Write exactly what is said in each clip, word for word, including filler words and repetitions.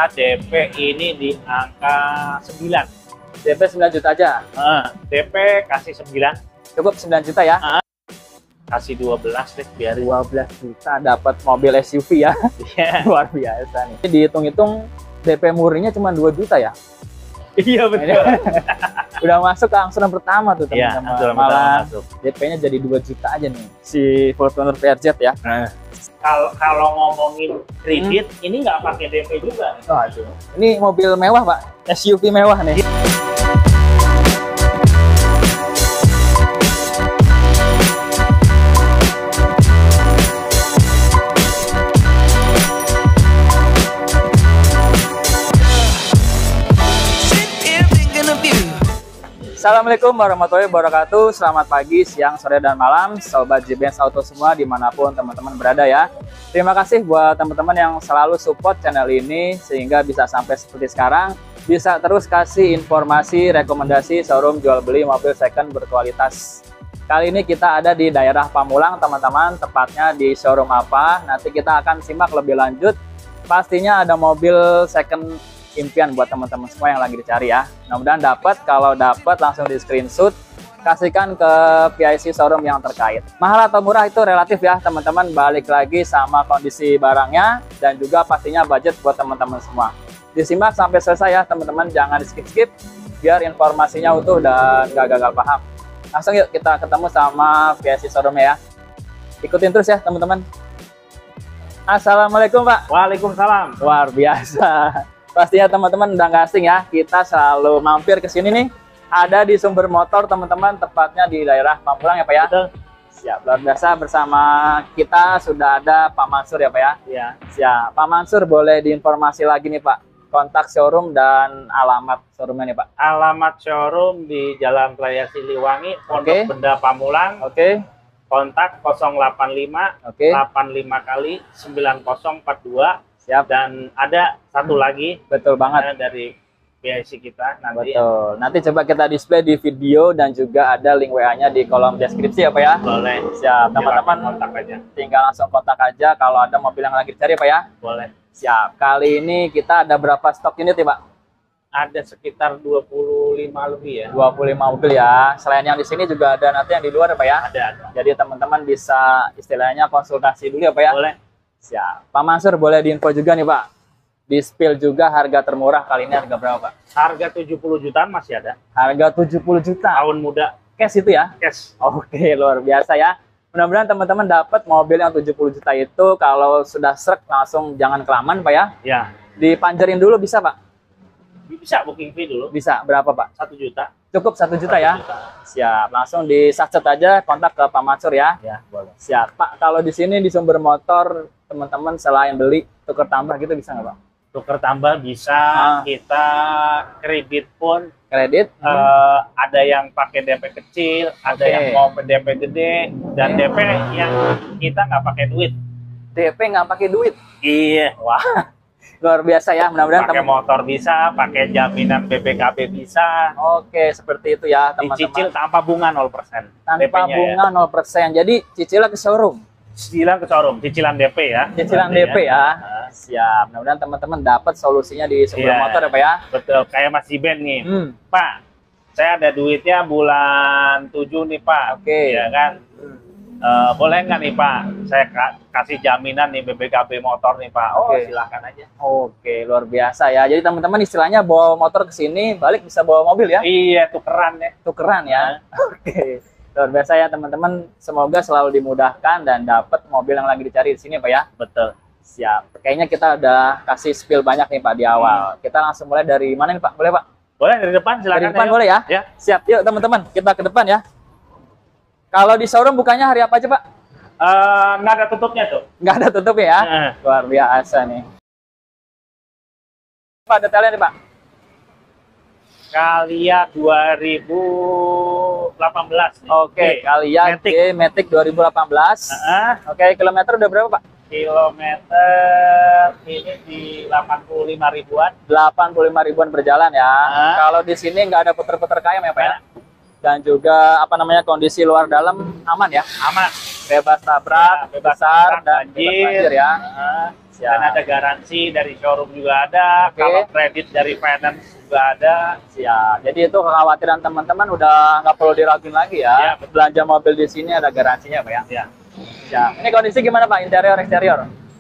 kita D P ini di angka sembilan. D P sembilan juta aja. Uh, D P kasih sembilan. Cukup sembilan juta ya. Uh, kasih dua belas deh biar dua belas juta dapat mobil S U V ya. Yeah. Luar biasa nih. Dihitung-hitung D P murninya cuma dua juta ya. Iya betul. Udah masuk ke angsuran pertama tuh teman-teman. Ya, malah D P-nya jadi dua juta aja nih si Fortuner V R Z ya. Nah, kalau kalau ngomongin kredit hmm. ini nggak pakai D P juga. Oh, aduh. Ini mobil mewah Pak, S U V mewah nih. Assalamualaikum warahmatullahi wabarakatuh. Selamat pagi, siang, sore, dan malam Sobat J B S Auto semua dimanapun teman-teman berada ya. Terima kasih buat teman-teman yang selalu support channel ini sehingga bisa sampai seperti sekarang. Bisa terus kasih informasi, rekomendasi showroom jual beli mobil second berkualitas. Kali ini kita ada di daerah Pamulang teman-teman. Tepatnya di showroom apa? Nanti kita akan simak lebih lanjut. Pastinya ada mobil second impian buat teman-teman semua yang lagi dicari ya. Mudah-mudahan dapat. Kalau dapat langsung di screenshot, kasihkan ke P I C showroom yang terkait. Mahal atau murah itu relatif ya teman-teman, balik lagi sama kondisi barangnya dan juga pastinya budget buat teman-teman semua. Disimak sampai selesai ya teman-teman, jangan di skip-skip biar informasinya utuh dan gak gagal paham. Langsung yuk kita ketemu sama P I C showroom ya. Ikutin terus ya teman-teman. Assalamualaikum Pak. Waalaikumsalam. Luar biasa. Pastinya teman-teman udah nggak asing ya, kita selalu mampir ke sini nih. Ada di Sumber Motor teman-teman, tepatnya di daerah Pamulang ya Pak ya. Betul. Siap, luar biasa bersama kita sudah ada Pak Mansur ya Pak ya. Iya. Siap, Pak Mansur boleh diinformasi lagi nih Pak, kontak showroom dan alamat showroomnya nih Pak. Alamat showroom di Jalan Raya Siliwangi, Pondok Oke. Benda Pamulang. Oke. Kontak nol delapan lima Oke. delapan lima kali sembilan nol empat dua. Siap. Dan ada satu lagi, betul banget, dari P I C kita nanti. Betul. Nanti coba kita display di video dan juga ada link W A-nya di kolom deskripsi ya Pak ya. Boleh. Siap, teman-teman kontak aja. Tinggal langsung kontak aja kalau ada mobil yang lagi dicari Pak ya. Boleh. Siap. Kali ini kita ada berapa stok unit ya Pak? Ada sekitar dua puluh lima lebih ya. dua puluh lima mobil ya. Selain yang di sini juga ada nanti yang di luar ya Pak ya. Ada, ada. Jadi teman-teman bisa istilahnya konsultasi dulu ya Pak ya. Boleh. Siap. Pak Mansur boleh diinfo juga nih Pak. Di spill juga harga termurah kali ini harga berapa Pak? Harga tujuh puluh jutaan masih ada. Harga tujuh puluh juta. Tahun muda. Cash itu ya? Cash. Oke, luar biasa ya. Mudah-mudahan teman-teman dapat mobil yang tujuh puluh juta itu. Kalau sudah srek langsung jangan kelamaan Pak ya. Ya. Dipanjerin dulu bisa Pak? Bisa booking fee dulu. Bisa. Berapa Pak? Satu juta. Cukup satu juta Satu ya? juta. Siap. Langsung di sachet aja kontak ke Pak Mansur ya. Ya, boleh. Siap. Pak, kalau di sini di Sumber Motor teman-teman selain beli tuker tambah gitu bisa nggak Pak? Tuker tambah bisa, Ah. kita kredit pun Kredit? hmm. uh, ada yang pakai D P kecil, ada Oke. yang mau D P gede, dan D P yang kita nggak pakai duit. D P nggak pakai duit? Iya. Wah, luar biasa ya. Mudah-mudahan Pakai teman- motor bisa, pakai jaminan B P K B bisa, Oke, seperti itu ya teman-teman. dicicil tanpa bunga nol persen. Tanpa bunga ya. nol persen. Jadi cicilan ke showroom. Cicilan ke showroom, cicilan D P ya. Cicilan D P ya. Siap. Mudah-mudahan teman-teman dapat solusinya di Sumber Iya. Motor ya Pak ya. Betul, kayak Mas Jiben nih. Hmm. Pak, saya ada duitnya bulan tujuh nih Pak. Oke. Ya kan? Eh, boleh nggak nih Pak? Saya ka- kasih jaminan nih B P K B motor nih Pak. Oh, Oke. silakan aja. Oke, luar biasa ya. Jadi teman-teman istilahnya bawa motor ke sini, balik bisa bawa mobil ya. Iya, tukeran ya. Tukeran ya. Oke. Luar biasa ya teman-teman. Semoga selalu dimudahkan dan dapat mobil yang lagi dicari di sini Pak ya. Betul. Siap. Kayaknya kita udah kasih spill banyak nih Pak di awal. Kita langsung mulai dari mana nih Pak? Boleh Pak? Boleh dari depan silakan. Dari depan ayo. boleh ya? Ya. Siap. Yuk teman-teman, kita ke depan ya. Kalau di showroom bukannya hari apa aja Pak? Eh, nggak ada tutupnya tuh. Nggak ada tutup ya? Eh. Luar biasa nih. Pak detailnya nih Pak? Kalia dua ribu delapan belas nih. Oke, Kalia Matic. G Matic dua ribu delapan belas. Heeh. Oke, kilometer udah berapa Pak? Kilometer ini di delapan puluh lima ribuan. delapan puluh lima ribuan berjalan ya. Ah. Kalau di sini nggak ada puter-puter kayam ya Pak ya? Dan juga apa namanya kondisi luar dalam aman ya? Aman. Bebas tabrak, Ya, bebas besar tabrak, dan banjir. bebas banjir ya. Heeh. Siap. Dan ada garansi dari showroom juga ada. Oke. Kalau kredit dari finance juga ada. Siap. Jadi itu kekhawatiran teman-teman udah nggak perlu diraguin lagi ya. Ya, betul. Belanja mobil di sini ada garansinya, Pak ya. Ya. Siap. Ini kondisi gimana, Pak? Interior, eksterior?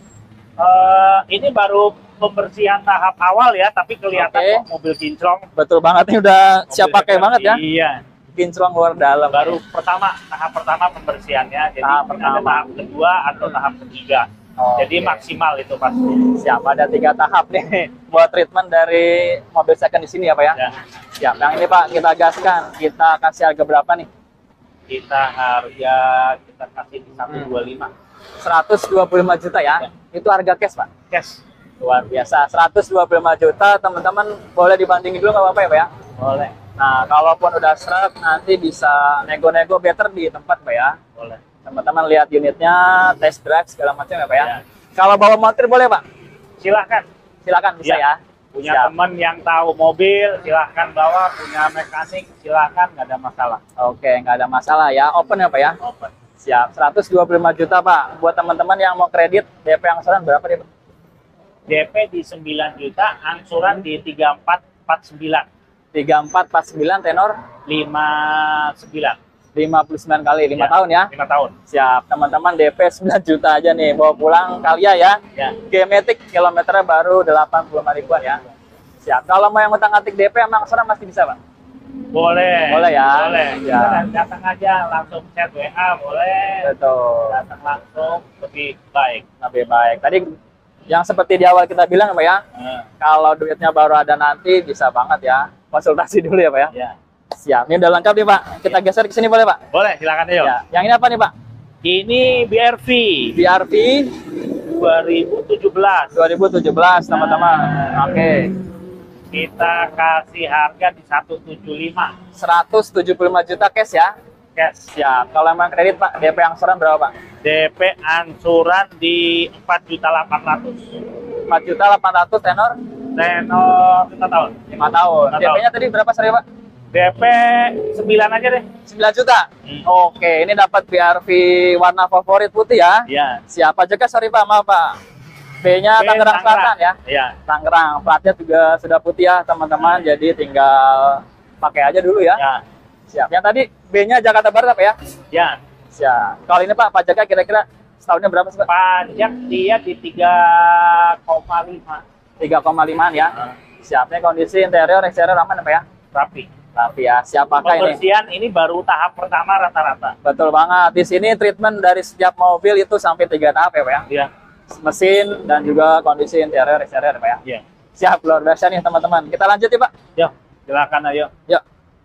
Eh, ini baru pembersihan tahap awal ya, tapi kelihatan Oke. kok mobil kinclong. Betul banget nih, udah Mobil siap pakai seperti- banget ya. Iya. Kinclong luar dalam. Baru pertama, tahap pertama pembersihannya. Jadi Tahap ada pertama. tahap kedua atau tahap ketiga. Oke. Jadi maksimal itu pasti. Siap, ada tiga tahap nih buat treatment dari mobil second di sini ya, Pak ya. Ya. Siap. Yang ini Pak kita gaskan, kita kasih harga berapa nih? Kita harga kita kasih di seratus dua puluh lima. seratus dua puluh lima juta ya. Ya. Itu harga cash, Pak. Cash. Luar biasa. seratus dua puluh lima juta, teman-teman boleh dibandingin dulu nggak apa-apa ya, Pak ya? Boleh. Nah, kalaupun udah seret, nanti bisa nego-nego better di tempat, Pak ya. Boleh. Teman-teman lihat unitnya, test drive segala macam ya, Pak ya. Ya. Kalau bawa motor boleh, Pak? Silahkan. Silakan bisa Ya. ya. Punya Siap. teman yang tahu mobil, silahkan bawa. Punya mekanik, silahkan, nggak ada masalah. Oke, nggak ada masalah ya. Open ya, Pak ya. Open. Siap. seratus dua puluh lima juta, Pak. Buat teman-teman yang mau kredit, D P angsuran berapa dia, Pak? D P di sembilan juta, angsuran di tiga empat empat sembilan. tiga empat empat sembilan tenor lima sembilan. lima puluh sembilan kali, lima Ya. tahun ya. lima tahun. Siap. Teman-teman D P sembilan juta aja nih. Bawa pulang Kalia ya. Ya. G-Matic kilometernya baru delapan puluh lima ribuan ya. Siap. Kalau mau yang utang-atik D P sama angsuran masih bisa, Pak? Boleh. Boleh ya? Boleh. Ya. Kita datang aja langsung chat W A, boleh. Betul. Datang langsung lebih baik. Lebih baik. Tadi yang seperti di awal kita bilang, Pak ya, Nah, kalau duitnya baru ada nanti bisa banget ya. Konsultasi dulu ya, Pak ya. ya. Siap. Ini udah lengkap nih, Pak. Kita geser ke sini boleh, Pak? Boleh, silakan ayo. Ya. Yang ini apa nih, Pak? Ini B R V B R V dua ribu tujuh belas. dua ribu tujuh belas, teman-teman. Oke. Kita kasih harga di seratus tujuh puluh lima. seratus tujuh puluh lima juta cash ya. Cash. Siap. Kalau emang kredit, Pak, D P angsuran berapa, Pak? D P angsuran di empat juta delapan ratus. empat juta delapan ratus tenor Tenor lima tahun. lima tahun. Lima D P-nya tadi berapa sorry, Pak? D P sembilan aja deh. sembilan juta. Hmm. Oke, ini dapat B R V warna favorit putih ya. Iya. Siapa juga sorry, Pak, maaf, Pak. B-nya B Tangerang Selatan ya. Iya. Tangerang, platnya juga sudah putih ya, teman-teman. Jadi tinggal pakai aja dulu ya. Ya. Siap. Yang tadi B-nya Jakarta Barat apa ya? Ya. Siap. Kalau ini Pak, pajaknya kira-kira setahunnya berapa sih, Pak? Pajak dia di tiga koma lima. tiga koma lima ya. Nah, Siapnya kondisi interior, eksterior aman ya, Pak ya? rapi. Tapi ya, siap pakai ini. Pembersihan ini baru tahap pertama rata-rata. Betul banget. Di sini treatment dari setiap mobil itu sampai tiga tahap ya, Pak ya? Iya. Mesin dan juga kondisi interior, eksterior, Pak ya? Iya. Siap, luar biasa nih teman-teman. Kita lanjut ya, Pak. Yuk, silakan ayo. Yuk.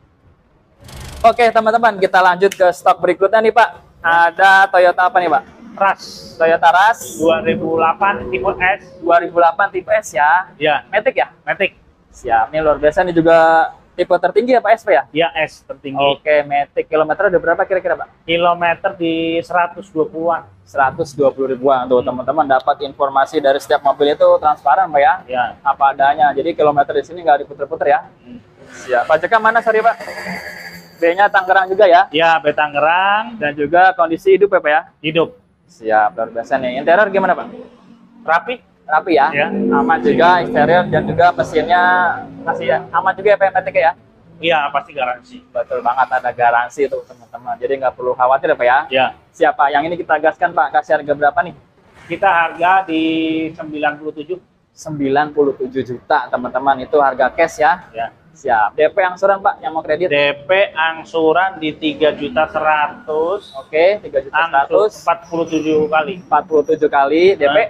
Oke, teman-teman, kita lanjut ke stok berikutnya nih, Pak. Ada Toyota apa nih, Pak? Rush Toyota Rush dua ribu delapan tipe S. dua ribu delapan tipe S ya. Ya, Matic ya? Matic. Siap, ini luar biasa nih juga tipe tertinggi ya Pak S P ya? Ya, S tertinggi. Oke, Matic kilometer udah berapa kira-kira Pak? Kilometer di seratus dua puluhan. seratus dua puluh ribuan. Tuh teman-teman dapat informasi dari setiap mobil itu transparan Pak ya? Ya. Apa adanya. Jadi kilometer di sini nggak diputer-puter ya? Hmm. Siap. Pajaknya mana sorry Pak? B-nya Tangerang juga ya? Ya, B Tangerang Dan juga kondisi hidup ya Pak ya? hidup. Siap, luar biasa nih. Interior gimana Pak? Rapi. Rapi ya? Ya. Aman juga eksterior dan juga mesinnya masih aman juga ya Pak Matic ya? Iya, pasti garansi. Betul banget, ada garansi tuh teman-teman. Jadi nggak perlu khawatir ya Pak ya? Ya. Siapa? Yang ini kita gaskan Pak, kasih harga berapa nih? Kita harga di sembilan puluh tujuh. sembilan puluh tujuh juta teman-teman, itu harga cash ya. Ya. Siap. D P angsuran Pak yang mau kredit? D P angsuran di tiga juta seratus. Oke, tiga juta Angsur seratus. empat puluh tujuh kali. empat puluh tujuh kali D P.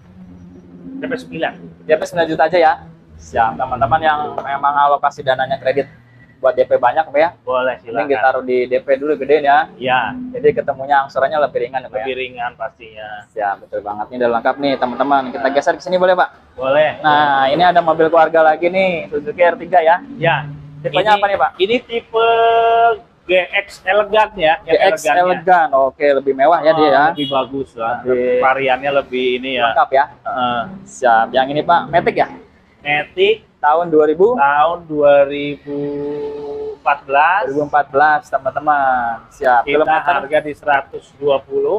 D P sembilan. D P sembilan juta aja ya. Siap, teman-teman yang memang alokasi dananya kredit buat D P banyak Pak ya. Boleh, Ini silakan. ditaruh di D P dulu gedein ya. Ya, Jadi ketemunya angsurannya lebih ringan ya Pak lebih ya. ringan pastinya. Siap, betul banget. Ini udah lengkap nih teman-teman. Kita geser ke sini boleh Pak? Boleh. Nah, ini ada mobil keluarga lagi nih, Suzuki R tiga ya. Ya. Tipenya Ini- apa nih, Pak? Ini tipe G X elegan ya, G X elegannya. elegan. Oke, lebih mewah ya dia ya. Lebih bagus lah. Lebih- Variannya lebih ini ya. Lengkap ya. Heeh. Siap. Yang ini Pak, Matic ya? Matic Tahun dua ribu tahun dua ribu empat belas. dua ribu empat belas, teman-teman. Siap. Kita Kilometer harga di seratus dua puluh.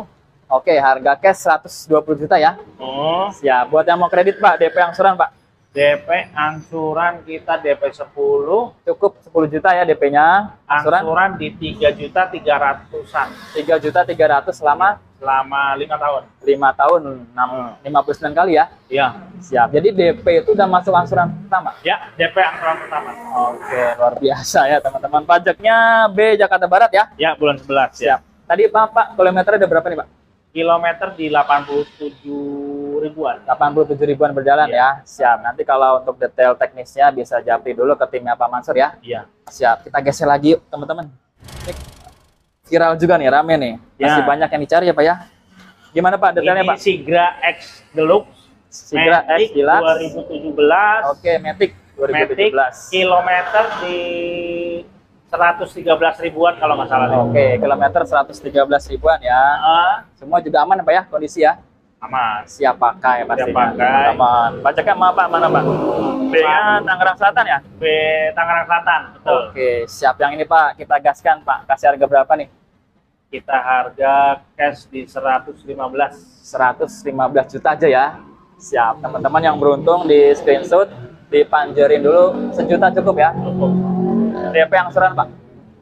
Oke, harga cash seratus dua puluh juta ya. Oh, Siap. Buat yang mau kredit Pak, D P angsuran Pak. D P angsuran kita D P sepuluh, Cukup sepuluh juta ya D P-nya. Angsuran angsuran di tiga juta tiga ratusan tiga juta tiga ratus selama selama lima tahun. lima tahun, enam, lima puluh sembilan kali ya. Iya. Siap. Jadi D P itu udah masuk angsuran pertama. Ya, D P angsuran pertama. Oke, luar biasa ya teman-teman. Pajaknya B Jakarta Barat ya. Ya, bulan sebelas ya. Siap. Tadi Pak, Pak kilometernya ada berapa nih Pak? Kilometer di delapan puluh tujuh ribuan. delapan puluh tujuh ribuan berjalan Iya. ya. Siap. Nanti kalau untuk detail teknisnya bisa japri dulu ke timnya Pak Mansur ya. Iya. Siap. Kita geser lagi yuk teman-teman. Ini viral juga nih, rame nih. Masih Ya. banyak yang dicari ya Pak ya. Gimana Pak detailnya Ini Pak? Sigra X Deluxe Sigra X Matic Deluxe. dua ribu tujuh belas. Oke, Matic dua ribu tujuh Matic belas. kilometer di seratus tiga belas ribuan kalau nggak salah. nih. Oke, kilometer seratus tiga belas ribuan ya. Ah, Semua juga aman Pak ya kondisi ya. aman. Siap pakai pastinya. pakai. Aman. Pajaknya mana Pak? Mana Pak? B-nya Tangerang Selatan ya? B Tangerang Selatan, betul. Oke, siap yang ini Pak. Kita gaskan Pak. Kasih harga berapa nih? Kita harga cash di seratus lima belas. seratus lima belas juta aja ya. Siap. Teman-teman yang beruntung di screenshot, dipanjerin dulu sejuta cukup ya. D P angsuran Pak.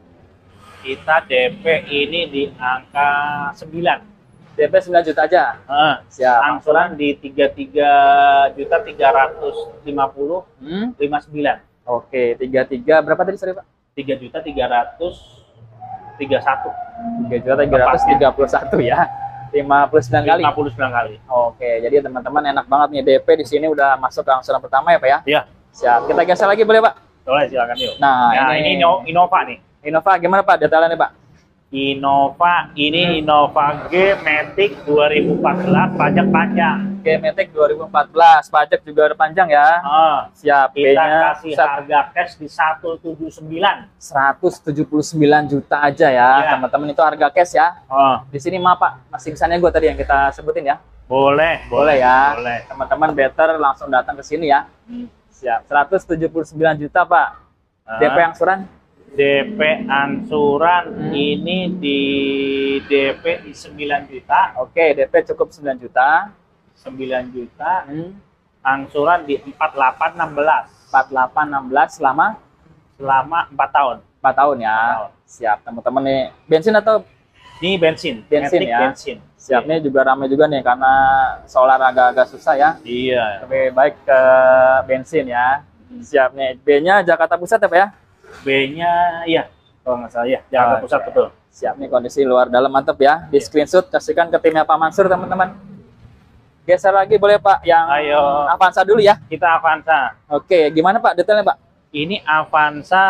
Kita D P ini di angka sembilan. D P sembilan juta aja. Ah, Siap. angsuran di tiga puluh tiga juta tiga ratus lima puluh Hmm? lima puluh sembilan. Oke, tiga puluh tiga berapa tadi sorry Pak? tiga juta tiga ratus tiga puluh satu. tiga juta tiga ratus tiga puluh satu ya. lima puluh sembilan kali. lima puluh sembilan kali. Oke, jadi teman-teman enak banget nih D P di sini udah masuk ke angsuran pertama ya Pak ya. Iya. Siap. Kita geser lagi boleh Pak? Boleh, silakan yuk. Nah, Nah, ini, ini Inno- Innova nih. Innova gimana Pak detailnya Pak? Innova ini Innova G Matic dua ribu empat belas pajak panjang. Oke, Matic dua ribu empat belas, pajak juga ada panjang ya. Ah, Siap, kita B-nya kasih harga cash di seratus tujuh puluh sembilan. seratus tujuh puluh sembilan juta aja ya, Iya. teman-teman. Itu harga cash ya. Oh, Di sini maaf Pak, masih bisa nego tadi yang kita sebutin ya. boleh, Boleh ya. Boleh. Teman-teman better langsung datang ke sini ya. Hmm. Siap, seratus tujuh puluh sembilan juta Pak. Ah, D P angsuran D P angsuran Hmm. ini di D P di sembilan juta, oke, D P cukup sembilan juta. sembilan juta, Hmm. angsuran di empat puluh delapan enam belas empat puluh delapan enam belas selama selama empat tahun. empat tahun ya. Empat tahun. Siap, teman-teman nih. Bensin atau Ini bensin, Bensin Matic ya. bensin. siap nih juga ramai juga nih karena solar agak-agak susah ya. Iya. Lebih baik ke bensin ya. Siap nih. B-nya Jakarta Pusat ya Pak ya? B-nya iya, kalau nggak salah ya, Jakarta Oke. Pusat betul. Siap nih kondisi luar dalam mantep ya. Di screenshot kasihkan ke timnya Pak Mansur teman-teman. Geser lagi boleh Pak yang Ayo. Avanza dulu ya. Kita Avanza. Oke, gimana Pak detailnya Pak? Ini Avanza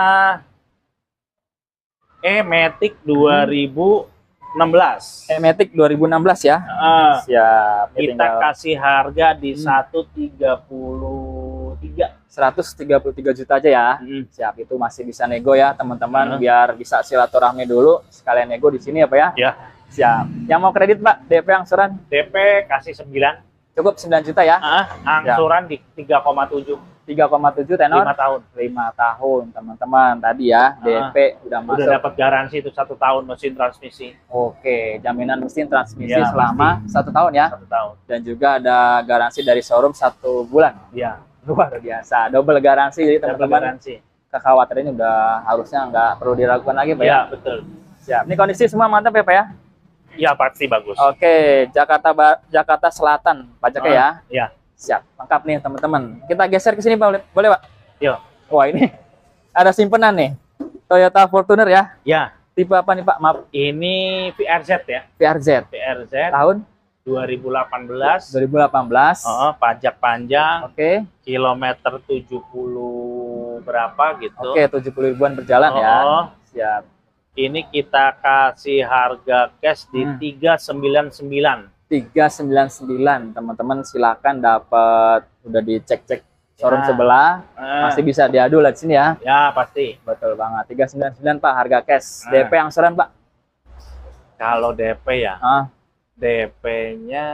E-Matic dua ribu enam belas. E-Matic dua ribu enam belas ya. Ah, Siap. Ini kita tinggal kasih harga di Hmm. seratus tiga puluh tiga. seratus tiga puluh tiga juta aja ya. Hmm. Siap, itu masih bisa nego ya teman-teman. Hmm. Biar bisa silaturahmi dulu. Sekalian nego di sini ya Pak ya. Ya, Siap. Yang mau kredit Pak, D P angsuran D P kasih sembilan. cukup sembilan juta ya. Ah, angsuran di tiga koma tujuh. tiga koma tujuh tenor lima tahun. lima tahun teman-teman. Tadi ya D P udah masuk. Udah dapat garansi itu satu tahun mesin transmisi. Oke, jaminan mesin transmisi Ya, selama satu tahun ya. Satu tahun. Dan juga ada garansi dari showroom satu bulan. Iya. Luar biasa, double garansi. Jadi Dapat teman-teman garansi. kekhawatirannya udah harusnya nggak perlu diragukan lagi Pak ya. Iya, betul. Siap. Ini kondisi semua mantap ya Pak ya. Iya, pasti bagus. Oke, Jakarta Ba- Jakarta Selatan pajaknya ya. Iya. Siap, lengkap nih teman-teman. Kita geser ke sini Pak, boleh, boleh Pak? Yuk. Wah ini ada simpenan nih. Toyota Fortuner ya. Ya, Tipe apa nih Pak? Maaf, ini V R Z ya. V R Z. V R Z Tahun dua ribu delapan belas. dua ribu delapan belas. Oh, pajak panjang, Oke. kilometer tujuh puluh berapa gitu. Oke, tujuh puluh ribuan berjalan ya. Oh, Siap. ini kita kasih harga cash di Hmm. tiga sembilan sembilan. tiga sembilan sembilan. Teman-teman silakan dapat udah dicek-cek showroom Ya. sebelah. Ah, Masih bisa diadu lah di sini ya. ya pasti. Betul banget. tiga sembilan sembilan Pak harga cash. Ah. D P angsuran Pak. Kalau D P ya, Ah, D P-nya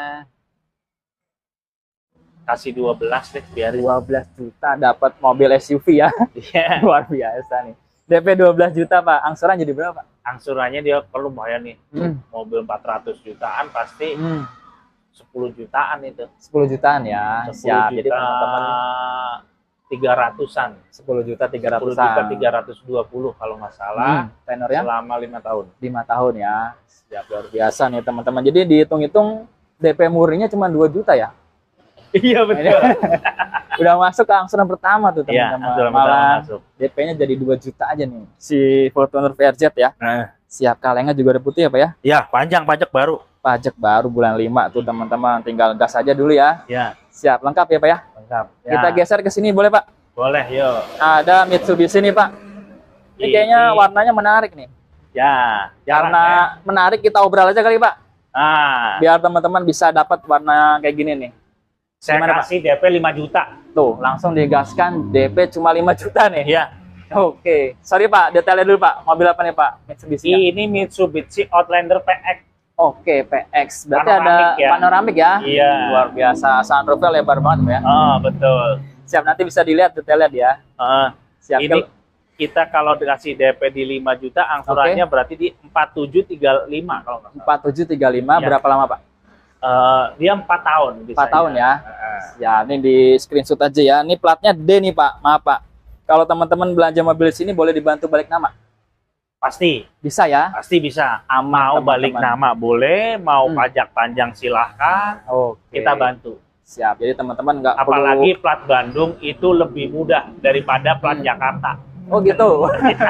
kasih dua belas deh biar. dua belas juta dapat mobil S U V ya. Iya. Luar biasa nih. D P dua belas juta Pak. Angsuran jadi berapa Pak? Angsurannya dia perlu bayar nih. Hmm. Mobil empat ratus jutaan pasti Hmm. sepuluh jutaan itu. sepuluh jutaan ya. Siap. Jadi teman-teman tiga ratusan. sepuluh juta tiga sepuluh ratusan. juta tiga ratus dua puluh kalau nggak salah. Hmm. Tenornya Selama lima tahun. lima tahun ya. Siap, luar biasa nih teman-teman. Jadi dihitung-hitung D P murninya cuma dua juta ya. Iya betul. Udah masuk ke angsuran pertama tuh Iya, teman-teman. angsuran Malah pertama masuk. D P-nya jadi dua juta aja nih. Si Fortuner V R Z ya. Nah, Siap, kalengnya juga ada putih ya Pak ya. ya panjang pajak baru. Pajak baru bulan lima tuh teman-teman. Tinggal gas aja dulu ya. Ya, Siap, lengkap ya Pak ya. lengkap. Ya, Kita geser ke sini boleh Pak? boleh, yuk. Ada Mitsubishi nih Pak. Ini Ini- kayaknya warnanya menarik nih. Ya, jarang, Karena ya. menarik kita obrol aja kali Pak. Ah, Biar teman-teman bisa dapat warna kayak gini nih. saya gimana, Pak? kasih D P lima juta. Tuh, langsung digaskan D P cuma lima juta nih. Iya. Oke. Sorry Pak, detailnya dulu Pak. Mobil apa nih Pak? Mitsubishi. -nya? Ini Mitsubishi Outlander P X. Oke, P X. Berarti Panoramik ada ya. panoramik ya? Iya. Luar biasa. Sunroofnya lebar banget Pak ya. Oh, betul. Siap, nanti bisa dilihat detailnya dia. Ah, Siap. ini kita kalau dikasih D P di lima juta, angsurannya berarti di empat tujuh tiga lima kalau nggak salah. empat tujuh tiga lima Iya. berapa lama Pak? Eh, dia empat tahun. empat tahun ya. Ah, Ya, ini di screenshot aja ya. Ini platnya D nih Pak. Maaf Pak. Kalau teman-teman belanja mobil di sini boleh dibantu balik nama. pasti, Bisa ya? pasti bisa. Aman, Mau balik teman-teman. nama boleh, mau Hmm. pajak panjang silahkan, Oke. kita bantu. Siap. Jadi teman-teman nggak perlu. Apalagi plat Bandung itu lebih mudah daripada plat Hmm. Jakarta. Oh gitu.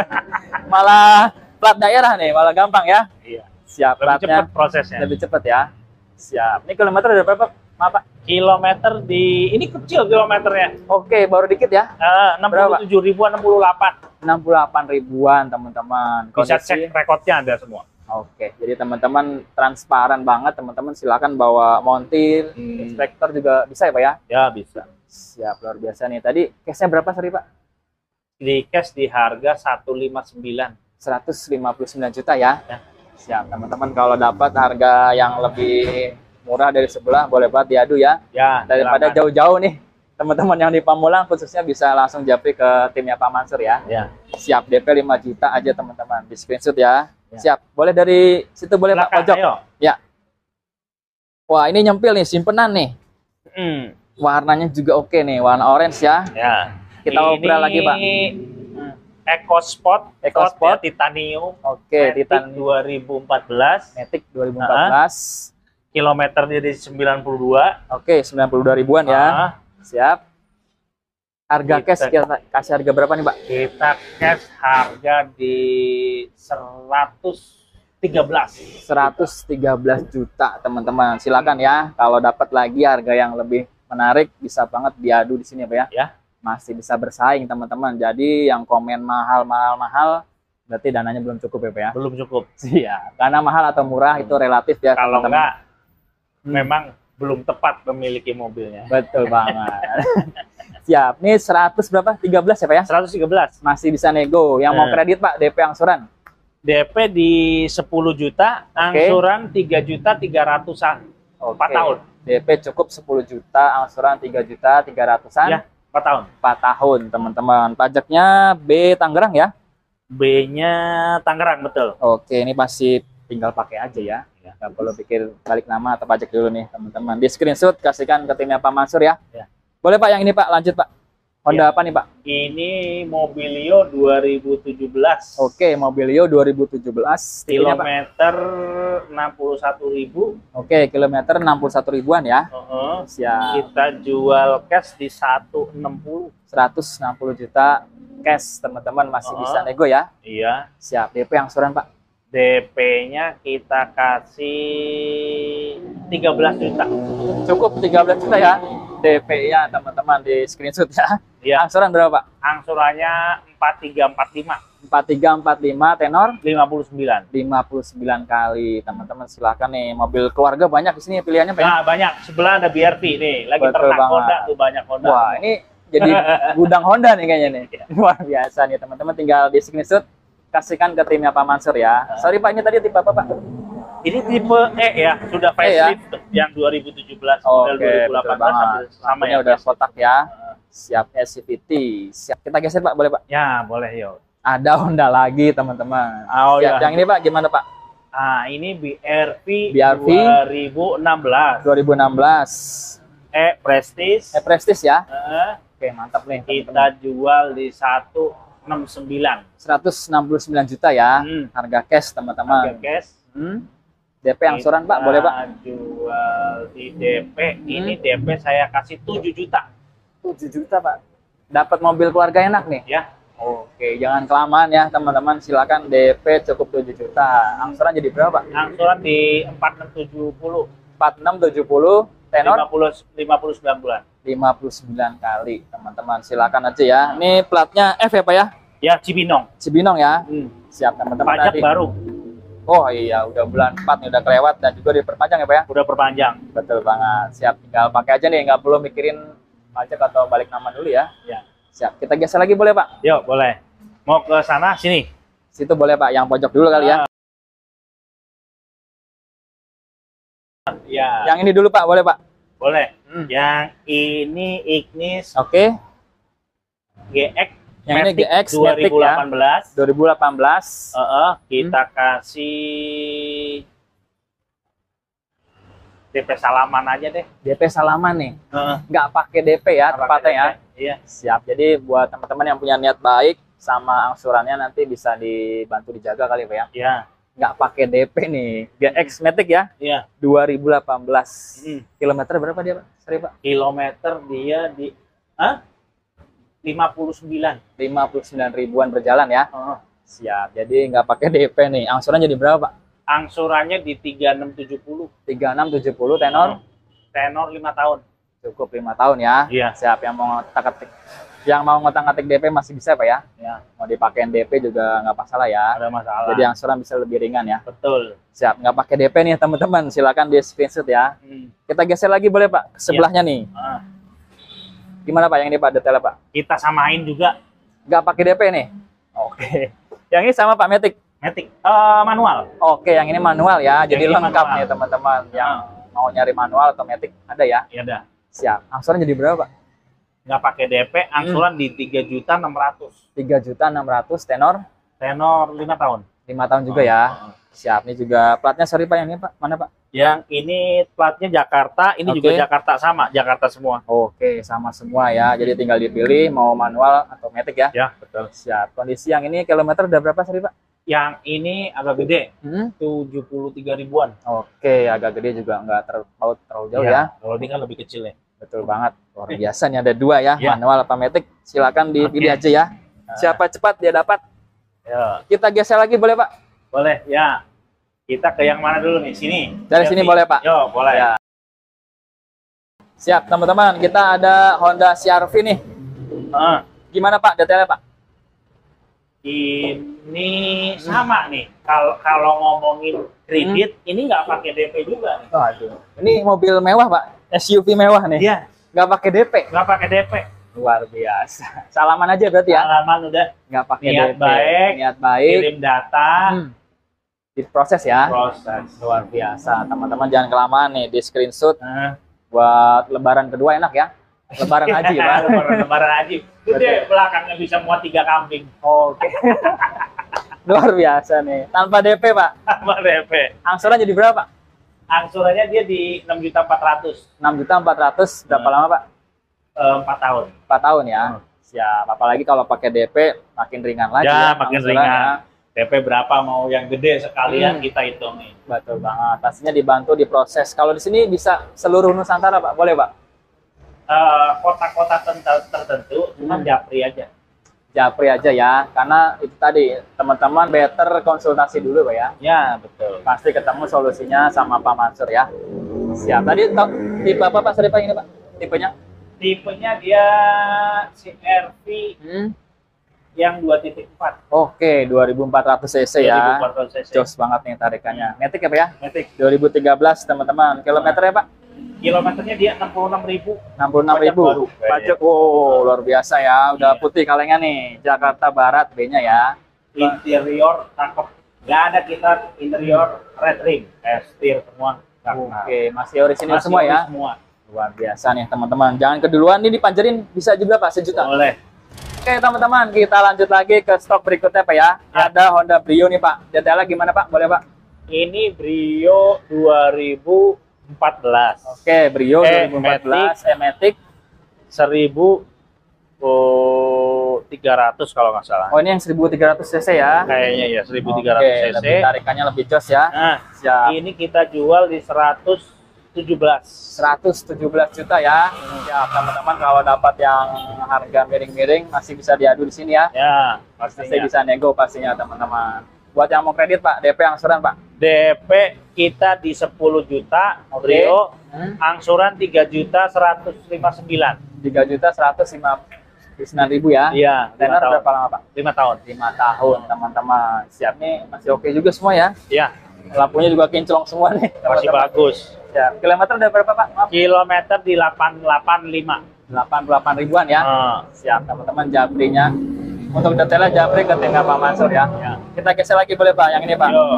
Malah plat daerah nih, malah gampang ya. Iya. Siap, Lebih platnya cepat prosesnya. lebih cepat ya. Siap. Ini kilometer ada berapa? Maaf Pak. Kilometer di ini kecil kilometernya. Oke, baru dikit ya. Eh, enam puluh tujuh ribuan, enam puluh delapan. enam puluh delapan ribuan teman-teman. Bisa Kondisi- cek rekodnya ada semua. Oke, jadi teman-teman transparan banget, teman-teman silakan bawa montir, Hmm. inspektor juga bisa ya Pak ya. Ya bisa. Siap, luar biasa nih. Tadi cashnya berapa sorry Pak? Di cash di harga seratus lima puluh sembilan. seratus lima puluh sembilan juta ya. Ya. Siap, teman-teman kalau dapat harga yang lebih murah dari sebelah boleh banget diadu ya. Ya, Daripada silakan. jauh-jauh nih, teman-teman yang di Pamulang khususnya bisa langsung japri ke timnya Pak Mansur ya. Ya. Siap, D P lima juta aja teman-teman. Di screenshot ya. Ya. Siap, boleh dari situ boleh Pak Silakan, pojok. ayo. Ya. Wah, ini nyempil nih, simpenan nih. Hmm. Warnanya juga oke nih, warna orange ya. Ya. Kita Ini obrol lagi, Pak. EcoSport, EcoSport. ya, titanium. Oke, Matic Titan dua ribu empat belas. Matic dua ribu empat belas. Kilometernya di sembilan puluh dua. Oke, sembilan puluh dua ribuan ya. Ah, Siap. Harga Kita- cash kita kasih harga berapa nih, Pak? kita cash harga di seratus tiga belas. seratus tiga belas juta, teman-teman. Silakan ya. Kalau dapat lagi harga yang lebih menarik, bisa banget diadu di sini, Pak ya. Ya. Masih bisa bersaing, teman-teman. Jadi yang komen mahal, mahal, mahal, berarti dananya belum cukup ya, Pak ya. Belum cukup. Iya, karena mahal atau murah itu relatif ya. Kalau teman-teman. enggak, Hmm. memang belum tepat memiliki mobilnya. Betul banget. Siap. Ini seratus berapa? tiga belas ya, Pak ya? seratus tiga belas. Masih bisa nego. Yang mau Eh. kredit, Pak, D P angsuran. D P di sepuluh juta, angsuran tiga juta tiga ratusan. empat tahun. D P cukup sepuluh juta, angsuran tiga juta tiga ratusan. Ya, empat tahun. empat tahun, teman-teman. Pajaknya B Tangerang ya. B-nya Tangerang, betul. Oke, ini pasti tinggal pakai aja ya. Ya. Nggak perlu pikir balik nama atau pajak dulu nih, teman-teman. Di screenshot kasihkan ke timnya Pak Mansur ya. Ya. Boleh Pak, yang ini Pak, lanjut Pak. Honda Ya. apa nih Pak? Ini Mobilio dua ribu tujuh belas. Oke, Mobilio dua ribu tujuh belas. Tipenya, Pak? Kilometer enam puluh satu ribu. Oke, kilometer enam puluh satu ribuan ya. Uh-huh. Siap. Kita jual cash di seratus enam puluh. seratus enam puluh juta cash, teman-teman, masih Oh. bisa nego ya. Iya. Siap. D P angsuran Pak. D P-nya kita kasih tiga belas juta. Cukup tiga belas juta ya. D P-nya teman-teman di screenshot ya. Iya. Angsuran berapa Pak? Angsurannya empat tiga empat lima. empat tiga empat lima, tenor lima puluh sembilan. lima puluh sembilan kali. Teman-teman silakan nih, mobil keluarga banyak di sini pilihannya Pak. ya? Nah, banyak. Sebelah ada B R V nih. Lagi Betul ternak banget. Honda tuh, banyak Honda. Wah, ini jadi gudang Honda nih kayaknya nih. Luar biasa nih teman-teman, tinggal di screenshot kasihkan ke timnya Pak Mansur ya. Sorry Pak, ini tadi tipe apa Pak? Ini tipe E ya, sudah E ya? facelift yang dua ribu tujuh belas, Oke, model dua ribu betul delapan belas banget. sampai sama Lampunya ya. udah kotak ya. Siap S C V T. Siap, kita geser Pak, boleh Pak? Ya, boleh yo. Ada Honda lagi, teman-teman. Oh, Siap. ya. Yang ini Pak, gimana Pak? Ah, ini B R V, B R V dua ribu enam belas. dua ribu enam belas. E Prestige. Eh, Prestige ya? Eh, Oke, mantap nih. kita jual di seratus enam puluh sembilan. seratus enam puluh sembilan juta ya. Hmm. Harga cash, Harga teman-teman. cash. Hmm. D P angsuran Pak, boleh Pak? Kita jual di D P. Ini D P saya kasih tujuh juta. tujuh juta Pak. Dapat mobil keluarga enak nih. Ya. Oke, jangan kelamaan ya teman-teman. Silakan D P cukup tujuh juta. Angsuran jadi berapa Pak? Angsuran di empat enam tujuh nol. empat enam tujuh nol. Tenor lima puluh, lima puluh sembilan bulan. lima puluh sembilan kali, teman-teman. Silakan aja ya. Ini platnya F ya Pak ya? Ya, Cibinong. Cibinong ya. Hmm. Siap teman-teman. Pajak tadi. baru. Oh iya, udah bulan empat nih, udah kelewat dan juga diperpanjang ya Pak ya? Udah perpanjang. Betul banget. Siap, tinggal pakai aja nih, nggak perlu mikirin pajak atau balik nama dulu ya. Ya. Siap, kita geser lagi boleh Pak? Yuk, boleh. Mau ke sana, sini. Situ boleh Pak, yang pojok dulu kali ya. Ya. Yang ini dulu Pak, boleh Pak? Boleh. Hmm. Yang ini Ignis Oke. G X Yang ini Matic G X dua ribu delapan belas. dua ribu delapan belas. Heeh, kita kasih D P salaman aja deh. D P salaman nih. Heeh. Nggak pakai D P ya, tepatnya ya. Iya. Siap. Jadi buat teman-teman yang punya niat baik sama angsurannya nanti bisa dibantu dijaga kali Pak ya. Iya. Nggak pakai D P nih. G X Matic ya. Iya. dua ribu delapan belas. Hmm. Kilometer berapa dia Pak? Sorry Pak. Kilometer dia di Hah? lima puluh sembilan. lima puluh sembilan ribuan berjalan ya. Heeh. Siap. Jadi nggak pakai D P nih. Angsuran jadi berapa Pak? Angsurannya di tiga enam tujuh nol. tiga enam tujuh nol tenor. Tenor lima tahun. Cukup lima tahun ya. Iya. Siap. Yang mau ngotak-atik yang mau ngotak-atik D P masih bisa Pak ya. Ya, Mau dipakein D P juga nggak masalah ya. ada masalah. Jadi angsuran bisa lebih ringan ya. Betul. Siap. Nggak pakai D P nih teman-teman. Silakan di screenshot ya. Hmm. Kita geser lagi boleh Pak? Ke sebelahnya nih. Ah. Gimana Pak yang ini Pak detailnya Pak? Kita samain juga Nggak pakai D P nih. Oke. Yang ini sama Pak Matic. Matic eh, manual. Oke, yang ini manual ya. Yang Jadi ini lengkap manual. nih teman-teman. Yang Ah. mau nyari manual atau Matic ada ya. Ya dah. Siap. Angsuran jadi berapa Pak? Nggak pakai D P, angsuran di tiga juta enam ratus. tiga juta enam ratus tenor Tenor lima tahun. lima tahun juga ya. Siap. Ini juga platnya sorry Pak yang ini Pak. Mana Pak? Yang ini platnya Jakarta, ini Oke. juga Jakarta sama, Jakarta semua. Oke, sama semua ya. Jadi tinggal dipilih mau manual atau Matic ya. Ya, betul. Siap. Kondisi yang ini kilometer udah berapa sorry Pak? Yang ini agak gede, Hmm? tujuh puluh tiga ribuan. Oke, agak gede juga nggak terlalu terlalu jauh Iya, ya. Kalau ini kan lebih kecil ya. Betul banget. Luar biasa nih ada dua ya, Ya. manual apa Matic. Silakan dipilih Oke. aja ya. Siapa cepat dia dapat. Ya, Kita geser lagi boleh Pak? boleh ya. Kita ke yang mana dulu nih? Sini. Dari sini boleh, Pak? Yo, boleh. Ya. Siap teman-teman, kita ada Honda C R V nih. Heeh. Gimana Pak detailnya Pak? Ini sama nih. Kalau kalau ngomongin kredit, ini nggak pakai D P juga nih. Waduh. Ini mobil mewah Pak, S U V mewah nih. Iya, Nggak pakai D P. nggak pakai D P. Luar biasa. Salaman aja berarti ya? Halaman udah Nggak pakai Niat D P. baik, Niat baik. kirim data, Hmm. Diproses ya. proses. Luar biasa. Teman-teman jangan kelamaan nih di screenshot Nah. buat lebaran kedua enak ya. Lebaran haji Pak. lebaran, lebaran haji. Gede belakangnya bisa muat tiga kambing. Oke. Luar biasa nih. Tanpa D P Pak. Sama D P. Angsuran jadi berapa Pak? Angsurannya dia di enam juta empat ratus. enam juta empat ratus. Berapa Hmm. lama Pak? Eh, empat tahun. empat tahun ya. Hmm. Siap. Apalagi kalau pakai D P makin ringan lagi Ya, ya. makin angsurannya. ringan. D P berapa mau yang gede sekalian Hmm. kita hitung nih. Betul banget. Pastinya dibantu diproses. Kalau di sini bisa seluruh Nusantara Pak, boleh Pak? Eh, kota-kota tertentu, tertentu cuma Hmm. Japri aja. Japri aja ya, karena itu tadi teman-teman better konsultasi dulu Pak ya. Ya, betul. Pasti ketemu solusinya sama Pak Mansur ya. Siap. Tadi to- tipe apa Pak? Sorry Pak ini Pak. Tipenya? Tipenya dia C R V Hmm. yang dua titik empat. Oke, dua ribu empat ratus cc ya. dua ribu empat ratus cc. Jos banget nih tarikannya. Matic ya Pak ya? Matic. dua ribu tiga belas teman-teman. Kilometernya Pak? Kilometernya dia enam puluh enam ribu. enam puluh enam ribu. Pajak baru. Pajak, wow, luar biasa ya. Udah Iya. putih kalengnya nih. Jakarta Barat B-nya ya. Interior cakep. Nggak ada kita interior red ring. Estir semua. Oke, masih orisinil Masih semua ori ya. Semua. Luar biasa nih teman-teman. Jangan keduluan, ini dipanjerin bisa juga Pak sejuta. Boleh. Oke teman-teman, kita lanjut lagi ke stok berikutnya Pak ya. Ya. Ada Honda Brio nih Pak. Detailnya gimana Pak? Boleh Pak? Ini Brio dua ribu empat belas. Oke, Brio Eh, dua ribu empat belas E-Matic. seribu tiga ratus kalau nggak salah. Oh, ini yang seribu tiga ratus cc ya. Kayaknya ya seribu tiga ratus Oke, cc. lebih tarikannya lebih jos ya. Nah, Siap. ini kita jual di seratus tujuh belas. seratus tujuh belas juta ya. Ya, teman-teman kalau dapat yang harga miring-miring masih bisa diadu di sini ya. Ya, Masih pastinya. bisa nego pastinya teman-teman. Buat yang mau kredit Pak, D P angsuran Pak. D P kita di sepuluh juta, Oke. Brio, Hmm. angsuran tiga juta seratus lima puluh sembilan. tiga juta seratus lima puluh sembilan ribu ya. Iya, lima Tenor tahun. berapa lama Pak? lima tahun. lima tahun teman-teman. Siap nih, masih oke juga semua ya. Ya, Lampunya juga kinclong semua nih. masih teman-teman. bagus. Siap. Kilometer udah berapa Pak? Maaf. Kilometer di delapan puluh delapan koma lima. delapan puluh delapan ribuan ya. Ah, Siap teman-teman, Japrinya. Untuk detailnya Japri ke timnya Pak Mansur ya. ya. Kita geser lagi boleh Pak, yang ini Pak. Yo.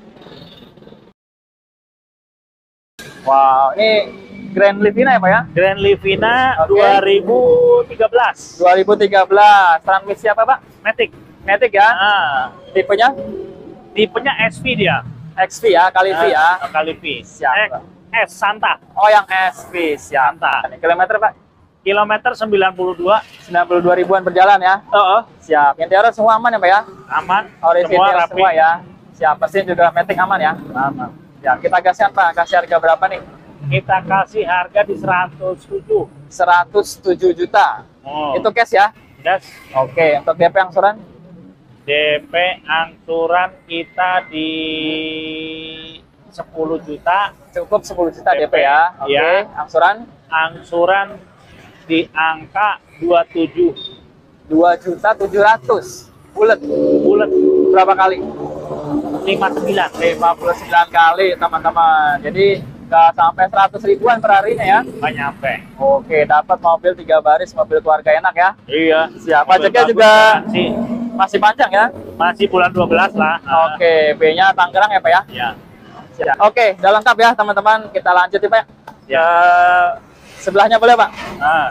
Wow, ini Grand Livina ya Pak ya? Grand Livina Oke. dua ribu tiga belas. dua ribu tiga belas. Transmisi apa Pak? Matic. Matic ya. Ah, Tipenya tipenya S V dia. X V ya, kali V ya. Ah, kali V. Siap, Eh, Pak. S Santa. Oh, yang S V siap. Santa. Ini kilometer Pak? Kilometer sembilan puluh dua. sembilan puluh dua ribuan berjalan ya. Oh, Siap. Interior semua aman ya Pak ya? aman. Orisinil Semua semua, rapi. ya. Siap. Mesin juga Matic aman ya? Aman. Ya, kita gaskan Pak. Kasih harga berapa nih? Kita kasih harga di seratus tujuh. seratus tujuh juta. Oh. Itu cash ya? Yes. Oke, untuk D P angsuran? D P angsuran kita di sepuluh juta. Cukup sepuluh juta D P, D P, ya. Oke, iya. angsuran Angsuran di angka dua puluh tujuh. dua juta tujuh ratus. Bulat. Bulat Berapa kali? lima puluh sembilan. lima puluh sembilan kali, teman-teman. Jadi nggak sampai seratus ribuan per harinya ya. Nggak nyampe. Oke, dapat mobil tiga baris, mobil keluarga enak ya. Iya. Siap. Mobil Pajaknya bagus, juga garansi. masih panjang ya. Masih bulan dua belas lah. Ah, Oke, B-nya Tangerang ya Pak ya. Ya. Siap. Oke, udah lengkap ya teman-teman. Kita lanjut ya Pak. Ya. Ke sebelahnya boleh Pak. Ah,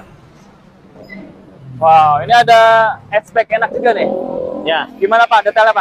Wow, ini ada hatchback enak juga nih. ya. Gimana Pak detailnya Pak?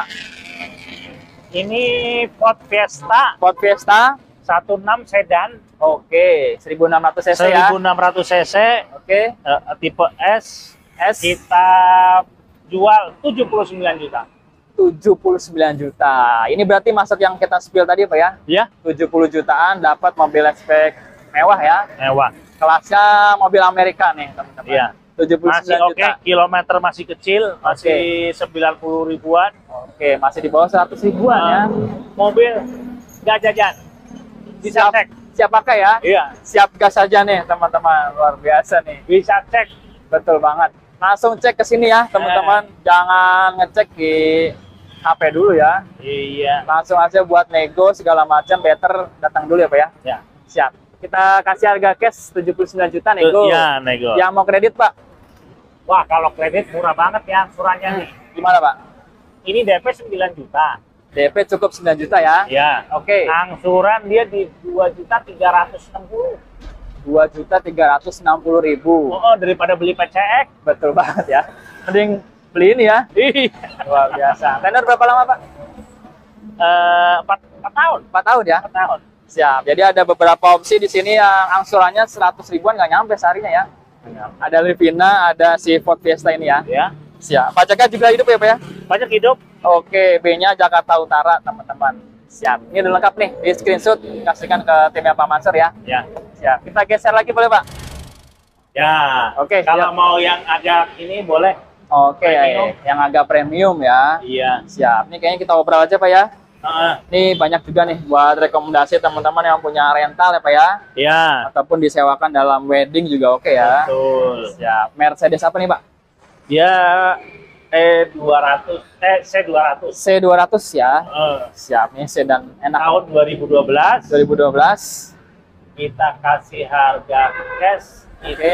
Ini Ford Fiesta Ford Fiesta. satu enam sedan Oke, seribu enam ratus cc ya. seribu enam ratus cc, Oke, eh, tipe S. S Kita jual tujuh puluh sembilan juta. tujuh puluh sembilan juta. Ini berarti masuk yang kita spill tadi Pak ya. Ya, tujuh puluh jutaan dapat mobil hatchback mewah ya. mewah. Kelasnya mobil Amerika nih teman-teman. Iya. tujuh puluh Masih sembilan oke, juta. kilometer masih kecil, masih sembilan puluh ribuan. Oke, masih di bawah seratus ribuan ya. Ah, mobil nggak jajan. Bisa Siap, cek. siap pakai ya. Iya, Siap gas aja nih teman-teman. Luar biasa nih. bisa cek. Betul banget. Langsung cek ke sini ya teman-teman. Jangan ngecek di H P dulu ya. Iya. Langsung aja buat nego segala macam, better datang dulu ya Pak ya. Ya. Siap. Kita kasih harga cash tujuh puluh sembilan juta nego. Ya, nego. Yang mau kredit Pak, Wah, kalau kredit murah banget ya angsurannya nih. gimana Pak? Ini D P sembilan juta. D P cukup sembilan juta ya. Ya. Oke. Angsuran dia di dua juta tiga ratus enam puluh. dua juta tiga ratus enam puluh ribu. Oh, daripada beli P C X. Betul banget ya. Mending beli ini ya. Iya. Luar biasa. Tenor berapa lama Pak? Eh, empat tahun. empat tahun ya. empat tahun. Siap. Jadi ada beberapa opsi di sini yang angsurannya seratus ribuan nggak nyampe seharinya ya. Ada Livina, ada si Ford Fiesta ini ya. Ya. Siap. Pajaknya juga hidup ya Pak ya? Pajak hidup. Oke, B-nya Jakarta Utara teman-teman. Siap. Ini udah lengkap nih. Di screenshot kasihkan ke timnya Pak Mansur ya. Ya. Siap. Kita geser lagi boleh Pak? Ya. Oke, Kalau siap. mau yang agak ini boleh. Oke, Premium. yang agak premium ya. Iya. Siap. Ini kayaknya kita obrol aja Pak ya. Heeh. Ini banyak juga nih buat rekomendasi teman-teman yang punya rental ya Pak ya. Ya. Ataupun disewakan dalam wedding juga oke ya. Betul. Siap. Mercedes apa nih Pak? Ya. E dua ratus. Eh, C dua ratus. C dua ratus ya. Eh, Siap. Ini sedan enak. tahun dua ribu dua belas. dua ribu dua belas. Kita kasih harga cash itu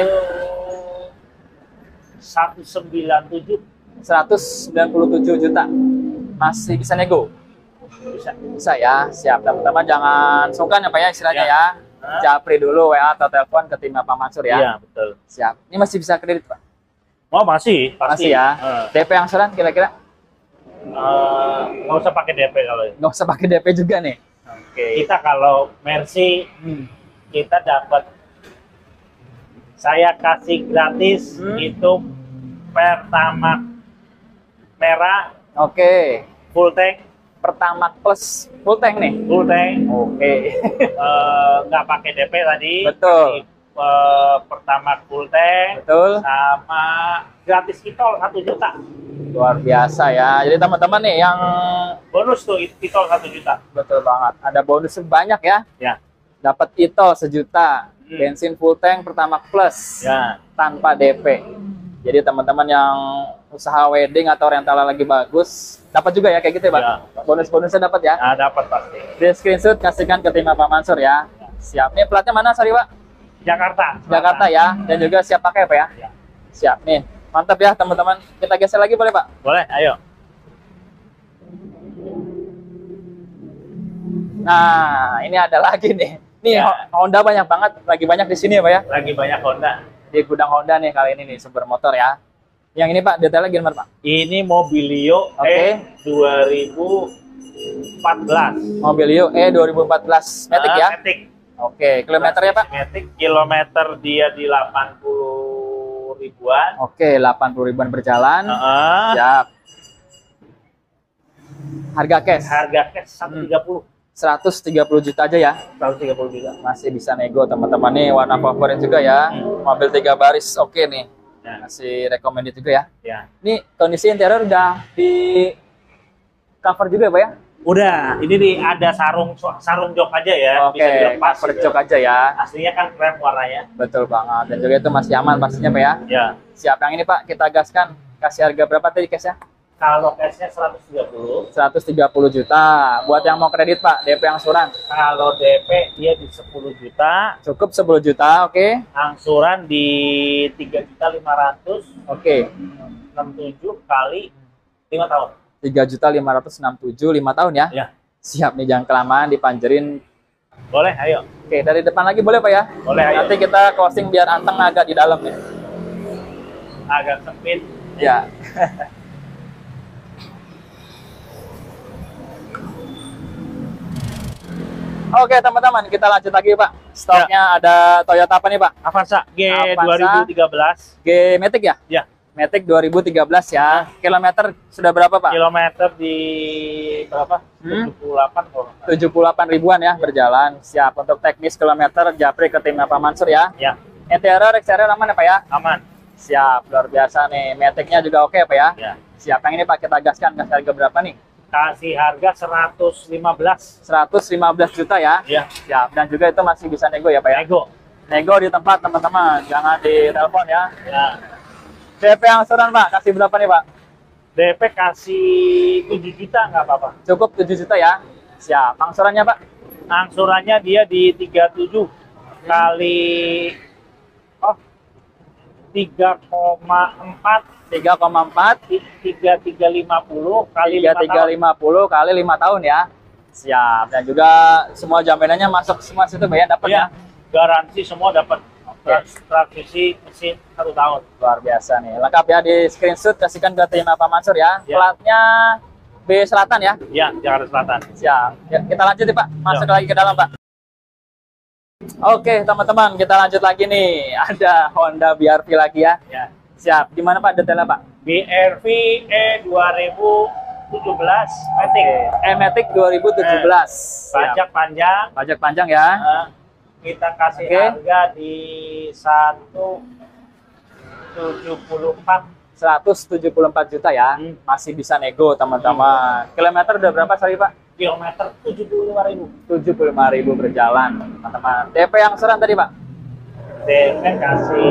seratus sembilan puluh tujuh. seratus sembilan puluh tujuh juta. Masih bisa nego? Bisa. Bisa ya. Siap. Teman-teman jangan sungkan ya Pak ya istilahnya Ya. ya. Hah? Japri dulu W A atau telepon ke timnya Pak Mansur ya. Iya, betul. Siap. Ini masih bisa kredit Pak? Oh masih, pasti. Masih ya. Eh, D P angsuran kira-kira? eh, nggak usah pakai D P kalau ini. Nggak usah pakai D P juga nih. Oke. Kita kalau Mercy Hmm. kita dapat, saya kasih gratis Hmm. itu Pertamax merah Oke. full tank, Pertamax Plus full tank nih. full tank, Oke. eh, nggak pakai D P tadi. Betul. Kasih, eh, Pertamax full tank Betul. sama gratis kitol satu juta. Luar biasa ya. Jadi teman-teman nih yang Bonus tuh kitol satu juta. betul banget. Ada bonus banyak ya. Ya. Dapat itol sejuta. Hmm. Bensin full tank Pertamax Plus. Ya. Tanpa D P. Jadi teman-teman yang usaha wedding atau rental lagi bagus, dapat juga ya kayak gitu ya, Pak? Ya. Bonus-bonusnya dapat ya. Nah, dapat pasti. Di screenshot kasihkan ke tim Pak Mansur ya. Siap. Nih platnya mana, sorry, Pak? Jakarta. Jakarta ya. Dan juga siap pakai, Pak ya? Ya. Siap nih. Mantap ya, teman-teman. Kita geser lagi boleh, Pak? Boleh, ayo. Nah, ini ada lagi nih. Nih Ya. Honda banyak banget, lagi banyak di sini ya, Pak ya? Lagi banyak Honda. Di gudang Honda nih kali ini nih, sumber motor ya. Yang ini Pak, detailnya gimana Pak? Ini Mobilio Oke. E dua ribu empat belas. Mobilio E dua ribu empat belas Matic Ah, ya? Matic. Oke, kilometernya Pak? Matic, kilometer dia di delapan puluh ribuan. Oke, delapan puluh ribuan berjalan. Heeh. Siap. Harga cash Harga cash seratus tiga puluh. seratus tiga puluh juta aja ya. seratus tiga puluh juta. Masih bisa nego teman-teman nih, warna favorit juga ya. Mobil tiga baris oke nih. Ya. Masih recommended juga ya. Ya. Ini kondisi interior udah di cover juga ya Pak ya? Udah, ini nih ada sarung sarung jok aja ya, Oke, bisa dilepas. cover gitu. jok aja ya. Aslinya kan krem warnanya. Betul banget. Dan juga itu masih aman pastinya Pak ya. Ya. Siap, yang ini Pak kita gaskan. Kasih harga berapa tadi cashnya? Kalau cashnya seratus tiga puluh. seratus tiga puluh juta. Buat yang mau kredit Pak, D P angsuran. Kalau D P dia di sepuluh juta, Cukup sepuluh juta, oke. angsuran di tiga juta lima ratus Oke. enam puluh tujuh kali lima tahun. tiga juta lima ratus enam puluh tujuh, lima tahun ya. Ya. Siap nih, jangan kelamaan dipanjerin. Boleh, ayo. Oke, dari depan lagi boleh Pak ya? Boleh, ayo. Nanti kita closing biar anteng agak di dalam nih. Agak sempit. Ya. Oke teman-teman, kita lanjut lagi Pak. Stoknya ada Toyota apa nih Pak? Avanza G Avanza. dua ribu tiga belas. G Matic ya? Ya. Matic dua ribu tiga belas ya. Kilometer sudah berapa Pak? Kilometer di berapa? Hmm? tujuh puluh delapan kalau nggak salah. tujuh puluh delapan ribuan ya berjalan. Siap untuk teknis kilometer japri ke tim Pak Mansur ya. Ya, Interior, exterior aman ya Pak ya? aman. Siap, luar biasa nih. Matic-nya juga oke Pak ya? Ya. Siap, yang ini Pak kita gaskan. Kasih harga berapa nih? Kasih harga seratus lima belas. seratus lima belas juta ya? Ya. Siap, dan juga itu masih bisa nego ya Pak ya? Nego. Nego di tempat teman-teman, jangan di telepon ya. Ya. D P angsuran Pak, kasih berapa nih Pak? D P kasih tujuh juta nggak apa-apa. Cukup tujuh juta ya? Siap, angsurannya Pak? Angsurannya dia di tiga puluh tujuh kali oh tiga koma empat. tiga koma empat, tiga tiga lima puluh kali tiga lima tiga tahun. lima puluh kali lima tahun ya. Siap, dan juga semua jaminannya masuk semua situ Pak ya, dapat ya? Ya, garansi semua dapat. Trans- transmisi mesin satu tahun. Luar biasa nih, lengkap ya, di screenshot kasihkan ke tim Pak Mansur ya. Ya. Platnya B Selatan ya. Ya, Jakarta Selatan. Siap, ya, kita lanjut nih Pak, masuk Ya. lagi ke dalam Pak. Oke teman-teman, kita lanjut lagi nih, ada Honda B R V lagi ya. Ya. Siap, di mana Pak detailnya Pak? B R V E dua ribu tujuh belas Matic. E-Matic dua ribu tujuh belas. Pajak panjang. Pajak panjang ya. Nah, kita kasih Oke. harga di seratus tujuh puluh empat. seratus tujuh puluh empat juta ya. Hmm. Masih bisa nego teman-teman. Kilometer udah berapa sorry Pak? Kilometer tujuh puluh lima ribu. tujuh puluh lima ribu berjalan teman-teman. D P angsuran tadi Pak? D P kasih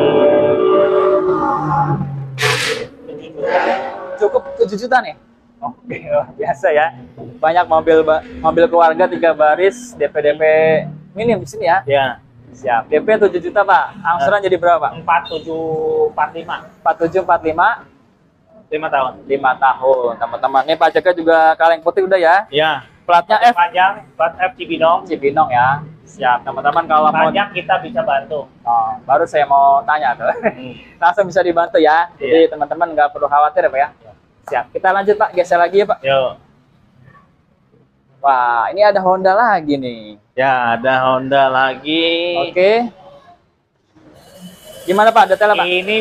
tujuh juta. Cukup tujuh juta nih. Oke, luar biasa ya. Banyak mobil ba- mobil keluarga tiga baris, D P D P minim di sini ya. Ya, Siap. D P tujuh juta Pak. Angsuran jadi berapa Pak? empat tujuh empat lima. empat tujuh empat lima, lima tahun. lima tahun teman-teman. Ini pajaknya juga kaleng putih udah ya. Ya. Platnya F Panjang, plat F Cibinong. Cibinong ya. Siap, teman-teman kalau mau Pajak kita bisa bantu. oh, baru saya mau tanya tuh. Hmm. Langsung bisa dibantu ya. Iya. Jadi teman-teman nggak perlu khawatir ya Pak ya. Iya. Siap. Kita lanjut Pak, geser lagi ya Pak. Yuk. Wah, ini ada Honda lagi nih. Ya, ada Honda lagi. Oke. Gimana Pak detailnya Pak? Ini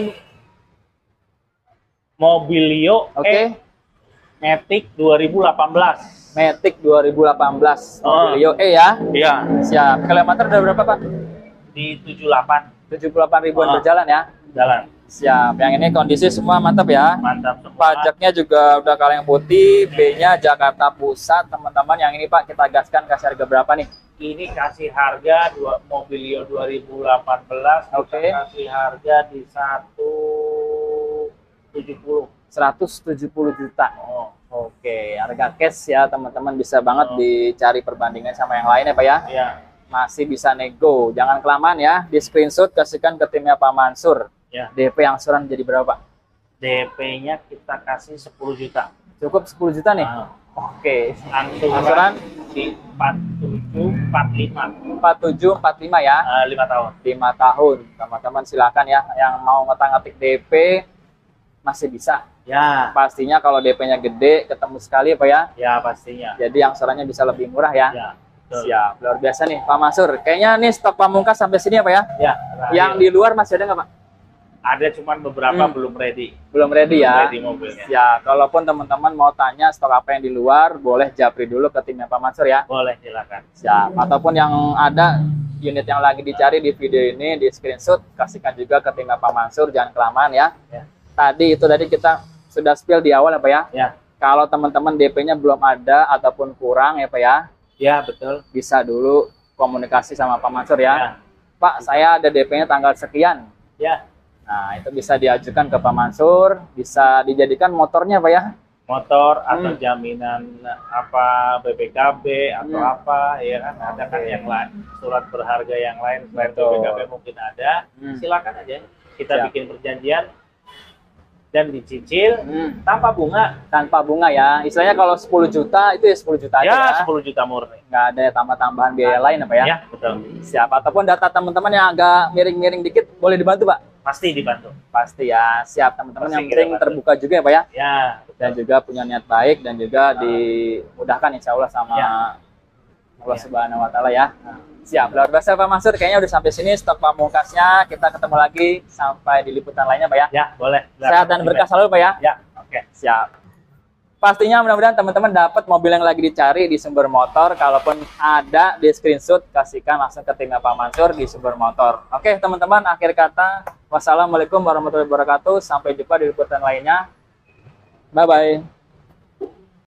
Mobilio Oke. E Matic dua ribu delapan belas. Matic dua ribu delapan belas Oh. Mobilio E ya. Iya, Siap. Kilometer udah berapa Pak? di tujuh puluh delapan tujuh puluh delapan ribuan Oh. berjalan ya. jalan. Siap. Yang ini kondisi semua mantap ya. Mantap semua. Pajaknya juga udah kaleng putih, B-nya Jakarta Pusat, teman-teman. Yang ini Pak kita gaskan kasih harga berapa nih? Ini kasih harga dua Mobilio dua ribu delapan belas. Oke. Kita kasih harga di seratus tujuh puluh. seratus tujuh puluh juta. Oh, Oke, harga cash ya teman-teman, bisa banget Oh. dicari perbandingan sama yang lain ya Pak ya. iya. Masih bisa nego, jangan kelamaan ya. Di screenshot kasihkan ke timnya Pak Mansur. Ya. D P angsuran jadi berapa Pak? D P-nya kita kasih sepuluh juta. Cukup sepuluh juta nih. Nah, Oke. angsuran, Angsuran di empat tujuh empat lima. empat tujuh empat lima ya. Eh, lima tahun. lima tahun. Teman-teman silakan ya yang mau ngetak-ngetik D P masih bisa. Ya, Pastinya kalau D P-nya gede ketemu sekali ya Pak ya. ya pastinya. Jadi angsurannya bisa lebih murah ya. Ya, betul. Siap, luar biasa nih Pak Mansur. Kayaknya nih stok pamungkas sampai sini ya Pak ya. Ya, Yang di luar masih ada nggak Pak? ada cuman beberapa Hmm. belum ready. Belum ready Belum ya. ready mobilnya. Ya, kalaupun teman-teman mau tanya stok apa yang di luar, boleh japri dulu ke timnya Pak Mansur ya. Boleh, silakan. Siap. Ataupun yang ada unit yang lagi dicari di video ini di screenshot, kasihkan juga ke timnya Pak Mansur, jangan kelamaan ya. Ya. Tadi itu tadi kita sudah spill di awal ya Pak ya. Ya, Kalau teman-teman D P-nya belum ada ataupun kurang ya Pak ya, ya betul. bisa dulu komunikasi sama Pak Mansur ya. Ya, Pak, saya ada D P-nya tanggal sekian. ya. Nah, itu bisa diajukan ke Pak Mansur, bisa dijadikan motornya Pak ya. Motor atau Hmm. jaminan apa B P K B atau Hmm. apa ya kan, ada kan yang lain, surat berharga yang lain selain Betul. B P K B mungkin ada. Hmm. Silakan aja kita Siap. bikin perjanjian dan dicicil Hmm, tanpa bunga. tanpa bunga ya. Istilahnya kalau sepuluh juta itu ya sepuluh juta aja Ya, ya. sepuluh juta murni. Nggak ada tambah-tambahan biaya lain apa ya. Ya, betul. Siap. Ataupun data teman-teman yang agak miring-miring dikit boleh dibantu Pak. Pasti dibantu. Pasti ya. Siap teman-teman, Pasti yang kita penting bantu. terbuka juga ya Pak ya. Ya, Dan betul. juga punya niat baik dan juga dimudahkan insya Allah sama Ya. Allah Ya. Subhanahu Wa Taala ya. Siap. Luar biasa Pak Mansur. Kayaknya udah sampai sini stok pamungkasnya. Kita ketemu lagi sampai di liputan lainnya Pak ya. Ya, boleh. Sehat dan berkah selalu Pak ya. Ya, oke. Siap. Pastinya mudah-mudahan teman-teman dapat mobil yang lagi dicari di Sumber Motor. Kalaupun ada di screenshot, kasihkan langsung ke timnya Pak Mansur di Sumber Motor. Oke teman-teman, akhir kata, wassalamualaikum warahmatullahi wabarakatuh. Sampai jumpa di liputan lainnya. Bye-bye.